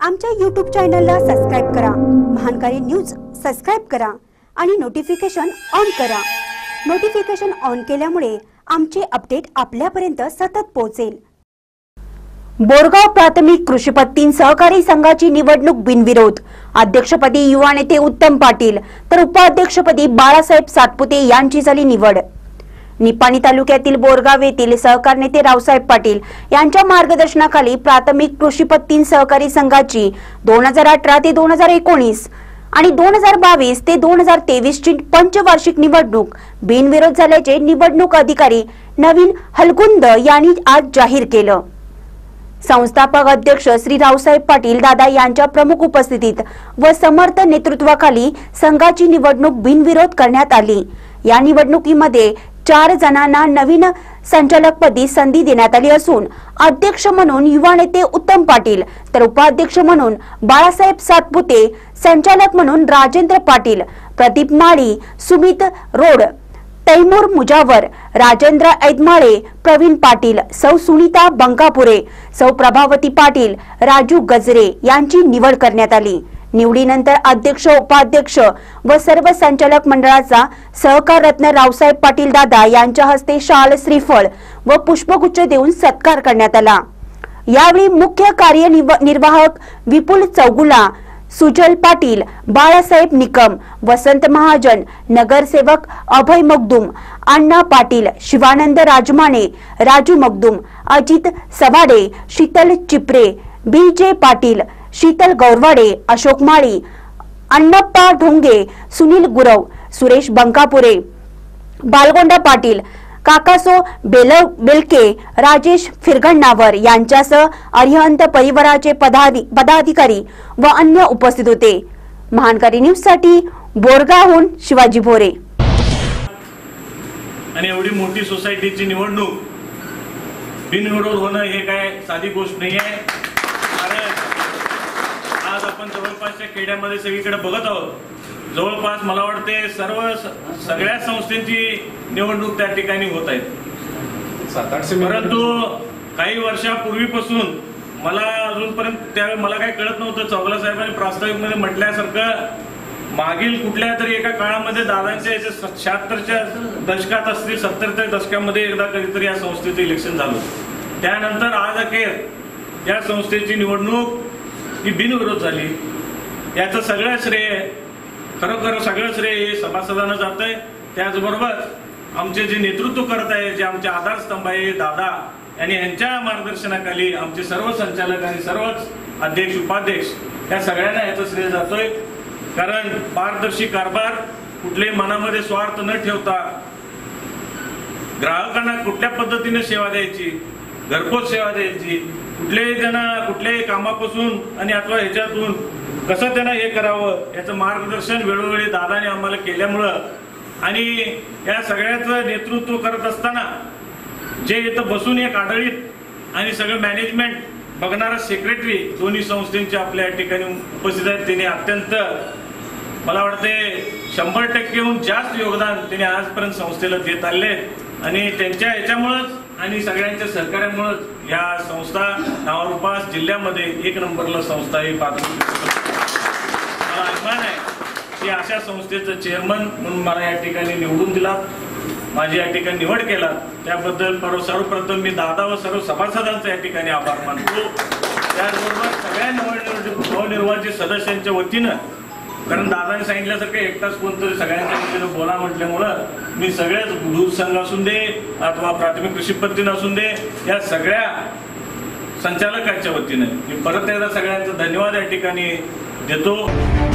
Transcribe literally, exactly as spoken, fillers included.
आमच्या यूट्यूब चॅनलला सबस्क्राइब करा, महानकारी न्यूज सबस्क्राइब करा आणि नोटिफिकेशन ऑन करा। नोटिफिकेशन ऑन केल्यामुळे आमचे अपडेट आपल्यापर्यंत सतत पोहोचेल। बोरगाव प्राथमिक कृषी पत्ती सहकारी संघाची निवडणूक बिनविरोध। अध्यक्षपदी युवा नेते उत्तम पाटील तर उपाध्यक्षपदी बाळासाहेब सातपुते यांची झाली निवड। निपाणी तालुक्यातील बोरगाव येथील सहकार नेते रावसाहेब पाटील यांच्या मार्गदर्शनाखाली प्राथमिक कृषी पत्ती सहकारी संघाची दोन हजार अठरा ते दोन हजार एकोणीस आणि दोन हजार बावीस ते दोन हजार तेवीस ची पंचवार्षिक निवडणूक बिनविरोध झाल्याचे निवडणूक अधिकारी नवीन हलगुंद यांनी आज जाहीर केलं। संस्थापक अध्यक्ष श्री रावसाहेब पाटील दादा यांच्या प्रमुख उपस्थितीत व समर्थ नेतृत्वाखाली संघाची निवडणूक बिनविरोध करण्यात आली। या निवडणुकीमध्ये चार जणांना नवीन संचालकपदी संधी देण्यात आली असून अध्यक्ष म्हणून युवा नेते उत्तम पाटील तर उपाध्यक्ष म्हणून बाळासाहेब सातपुते, संचालक म्हणून राजेंद्र पाटील, प्रदीप माळी, सुमित रोड, तैमूर मुजावर, राजेंद्र ऐदमाळे, प्रवीण पाटील, सौ सुनीता बंकापुरे, सौ प्रभावती पाटील, राजू गजरे यांची निवड करण्यात आली। निवडीनंतर अध्यक्ष, उपाध्यक्ष व सर्व संचालक मंडळाचा सहकार रत्न रावसाहेब पाटील दादा यांच्या हस्ते शाल, श्रीफळ व पुष्पगुच्छ देऊन सत्कार करण्यात आला। यावेळी मुख्य कार्यनिर्वाहक विपुल चौगुला, सुजल पाटील, बाळासाहेब निकम, वसंत महाजन, नगरसेवक अभय मगदुम, अण्णा पाटील, शिवानंद राजमाने, राजू मगदुम, अजित सवाडे, शीतल चिपरे, बी जे पाटील, शीतल गौरवाडे, अशोक माळी, अण्णप्पा ढोंगे, सुनील गुरव, सुरेश बंकापुरे, बालगोंडा पाटील, काकासो बेलव बेलके, राजेश फिरगण्णावर यांच्यासह अरिहंत परिवाराचे पदाधिकारी व अन्य उपस्थित होते। महानकारी न्यूज साठी बोरगावहून शिवाजी भोरे। आणि एवढी मोठी सोसायटीची निवडणूक बिनविरोध होणं हे काय साधी गोष्ट नाही आहे। कारण आज आपण जवळपासच्या खेड्यामध्ये सगळीकडे बघत आहोत, जवळपास मला वाटते सर्व सगळ्या संस्थांची निवडणूक त्या ठिकाणी होत आहे। परंतु काही वर्षापूर्वीपासून मला अजूनपर्यंत त्यावेळी मला काही कळत नव्हतं। चौगुले साहेबांनी प्रास्ताविक मध्ये म्हटल्यासारखं मागील कुठल्या तरी एका काळामध्ये दादांच्या शहात्तरच्या दशकात असतील, सत्तरच्या दशकामध्ये एकदा कधीतरी या संस्थेचं इलेक्शन झालं। त्यानंतर आज अखेर या संस्थेची निवडणूक ही बिनविरोध झाली। याचं सगळं श्रेय खरोखर सगळं श्रेय हे सभासदांना जात आहे। त्याचबरोबर आमचे जे नेतृत्व करत आहे, जे आमचे आधारस्तंभ आहे दादा आणि यांच्या मार्गदर्शनाखाली आमचे सर्व संचालक आणि सर्वच अध्यक्ष, उपाध्यक्ष या सगळ्यांना याचं श्रेय जातोय। कारण पारदर्शी कारभार, कुठल्याही मनामध्ये स्वार्थ न ठेवता ग्राहकांना कुठल्या पद्धतीने सेवा द्यायची, घरपोच सेवा द्यायची, कुठल्याही त्यांना कुठल्याही कामापासून आणि अथवा ह्याच्यातून कसं त्यांना हे करावं याचं मार्गदर्शन वेळोवेळी दादाने आम्हाला केल्यामुळं आणि या सगळ्याचं नेतृत्व करत असताना जे इथं बसून एक आढळीत आणि सगळं मॅनेजमेंट बघणारा सेक्रेटरी दोन्ही संस्थेचे आपल्या ठिकाणी उपस्थित आहेत, त्यांनी अत्यंत मला वाटते शंभर टक्केहून जास्त योगदान त्यांनी आजपर्यंत संस्थेला देत आले आणि त्यांच्या याच्यामुळेच आणि सगळ्यांच्या सहकार्यामुळेच या संस्था नावारूपास जिल्ह्यामध्ये एक नंबरला संस्था ही पात्र। मला अभिमान आहे की अशा संस्थेचं चेअरमन म्हणून मला या ठिकाणी निवडून दिला, माझी या ठिकाणी निवड केला, त्याबद्दल सर्वप्रथम मी दादा व सर्व सभासदांचा या ठिकाणी आभार मानतो। त्याचबरोबर सगळ्या नवनिर्वाचित सदस्यांच्या वतीनं, कारण दादाने सांगितल्यासारखं एकटाच कोणतरी सगळ्यांच्या वतीनं बोला म्हटल्यामुळं मी सगळ्याच दूध संघ असून दे अथवा प्राथमिक कृषी पत्ती असून दे या सगळ्या संचालकांच्या वतीनं मी परत एकदा सगळ्यांचा धन्यवाद या ठिकाणी देतो।